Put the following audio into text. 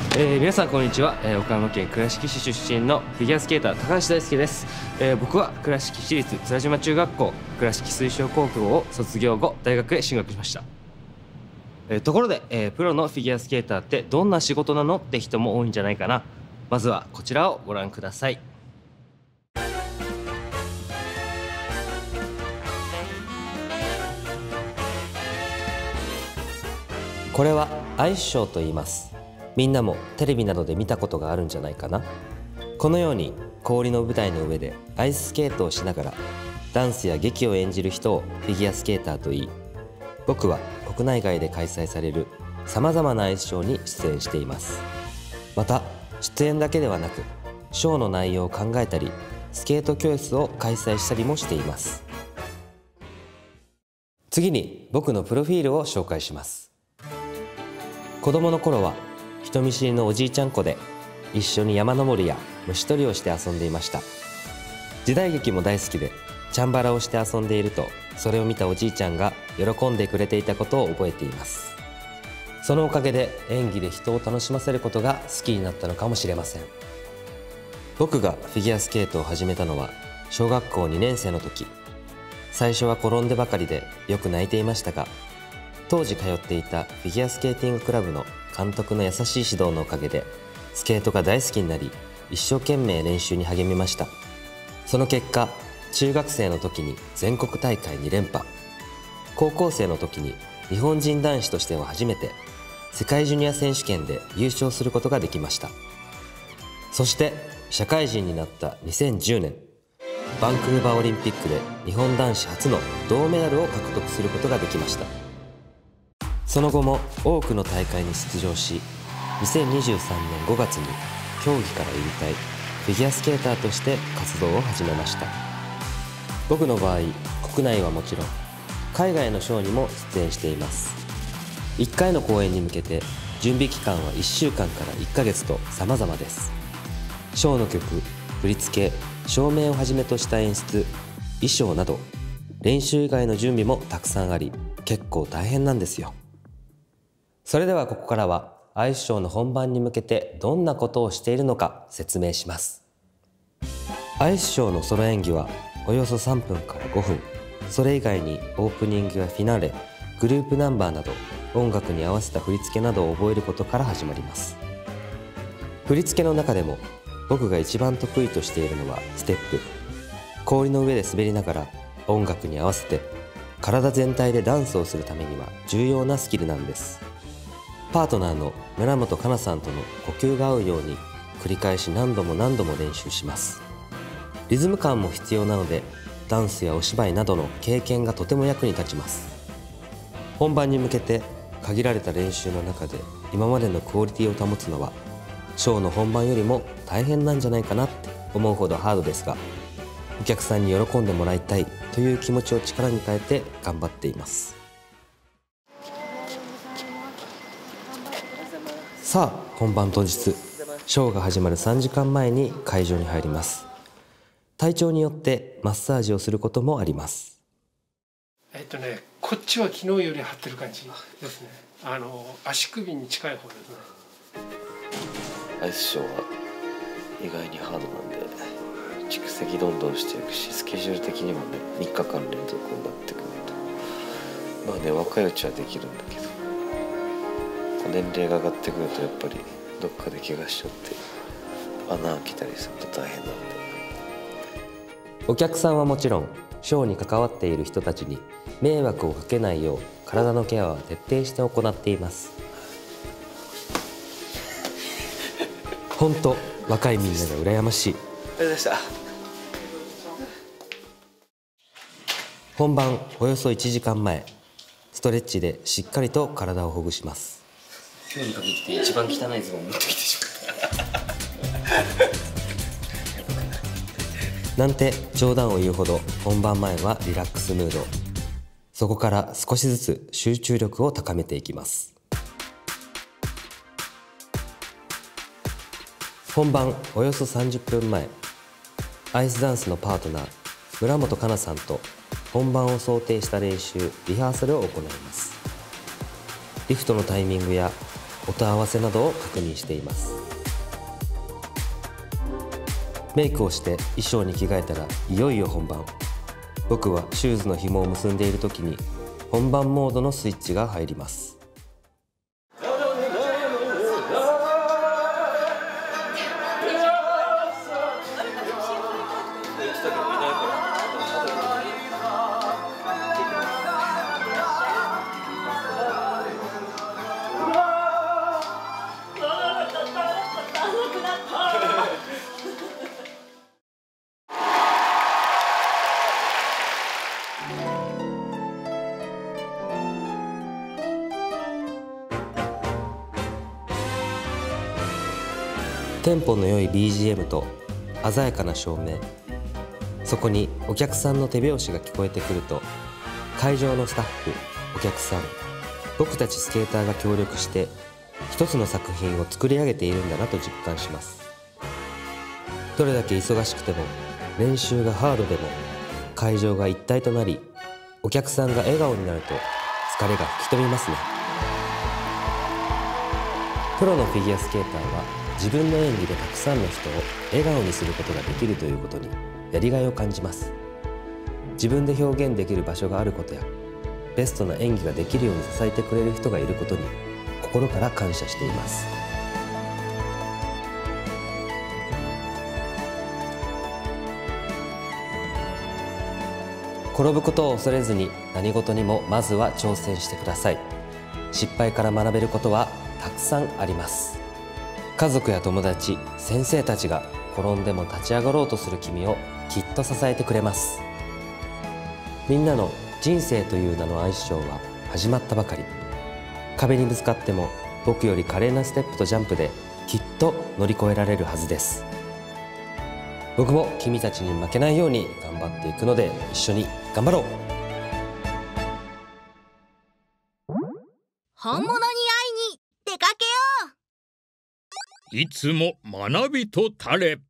皆さんこんにちは、岡山県倉敷市出身のフィギュアスケーター高橋大輔です。僕は倉敷市立津田島中学校倉敷水晶高校を卒業後大学へ進学しました。ところで、プロのフィギュアスケーターってどんな仕事なのって人も多いんじゃないかな。まずはこちらをご覧ください。これはアイスショーと言います。みんなもテレビなどで見たことがあるんじゃないかな。このように氷の舞台の上でアイススケートをしながらダンスや劇を演じる人をフィギュアスケーターといい、僕は国内外で開催されるさまざまなアイスショーに出演しています。また出演だけではなくショーの内容を考えたりスケート教室を開催したりもしています。次に僕のプロフィールを紹介します。子供の頃は人見知りのおじいちゃん子で一緒に山登りや虫取りをして遊んでいました。時代劇も大好きでチャンバラをして遊んでいると、それを見たおじいちゃんが喜んでくれていたことを覚えています。そのおかげで演技で人を楽しませることが好きになったのかもしれません。僕がフィギュアスケートを始めたのは小学校2年生の時。最初は転んでばかりでよく泣いていましたが、当時通っていたフィギュアスケーティングクラブの監督の優しい指導のおかげでスケートが大好きになり、一生懸命練習に励みました。その結果、中学生の時に全国大会2連覇、高校生の時に日本人男子としては初めて世界ジュニア選手権で優勝することができました。そして社会人になった2010年、バンクーバーオリンピックで日本男子初の銅メダルを獲得することができました。その後も多くの大会に出場し、2023年5月に競技から引退、フィギュアスケーターとして活動を始めました。僕の場合、国内はもちろん海外のショーにも出演しています。1回の公演に向けて準備期間は1週間から1ヶ月と様々です。ショーの曲、振り付け、照明をはじめとした演出、衣装など練習以外の準備もたくさんあり、結構大変なんですよ。それではここからはアイスショーの本番に向けてどんなことをしているのか説明します。アイスショーのソロ演技はおよそ3分から5分。それ以外にオープニングやフィナーレ、グループナンバーなど音楽に合わせた振り付けなどを覚えることから始まります。振り付けの中でも僕が一番得意としているのはステップ。氷の上で滑りながら音楽に合わせて体全体でダンスをするためには重要なスキルなんです。パートナーの村本香菜さんとの呼吸が合うように繰り返し何度も何度も練習します。リズム感も必要なのでダンスやお芝居などの経験がとても役に立ちます。本番に向けて限られた練習の中で今までのクオリティを保つのはショーの本番よりも大変なんじゃないかなって思うほどハードですが、お客さんに喜んでもらいたいという気持ちを力に変えて頑張っています。さあ本番当日、ショーが始まる3時間前に会場に入ります。体調によってマッサージをすることもあります。 こっちは昨日より張ってる感じですね。足首に近い方ですね。 アイスショーは意外にハードなんで蓄積どんどんしていくし、スケジュール的にもね3日間連続になってくると、まあね若いうちはできるんだけど、年齢が上がってくるとやっぱりどっかで怪我しちゃって穴開けたりすると大変なんで。 お客さんはもちろんショーに関わっている人たちに迷惑をかけないよう体のケアは徹底して行っています。本当若いみんなが羨ましい。本番およそ1時間前、ストレッチでしっかりと体をほぐします。 今日に限って一番汚いズボン持ってきてしまなんて冗談を言うほど本番前はリラックスムード。そこから少しずつ集中力を高めていきます。本番およそ30分前、アイスダンスのパートナー村本香菜さんと本番を想定した練習リハーサルを行います。リフトのタイミングや音合わせなどを確認しています。メイクをして衣装に着替えたらいよいよ本番。僕はシューズの紐を結んでいる時に本番モードのスイッチが入ります。テンポの良い BGM と鮮やかな照明、そこにお客さんの手拍子が聞こえてくると、会場のスタッフ、お客さん、僕たちスケーターが協力して一つの作品を作り上げているんだなと実感します。どれだけ忙しくても、練習がハードでも、会場が一体となりお客さんが笑顔になると疲れが吹き飛びますね。プロのフィギュアスケーターは自分の演技でたくさんの人を笑顔にすることができるということにやりがいを感じます。自分で表現できる場所があることや、ベストな演技ができるように支えてくれる人がいることに心から感謝しています。転ぶことを恐れずに何事にもまずは挑戦してください。失敗から学べることはたくさんあります。家族や友達、先生たちが転んでも立ち上がろうとする君をきっと支えてくれます。みんなの人生という名のアイスショーは始まったばかり。壁にぶつかっても僕より華麗なステップとジャンプできっと乗り越えられるはずです。僕も君たちに負けないように頑張っていくので、一緒に頑張ろう。 本物に会いに出かけよう。 いつも学びとたれ。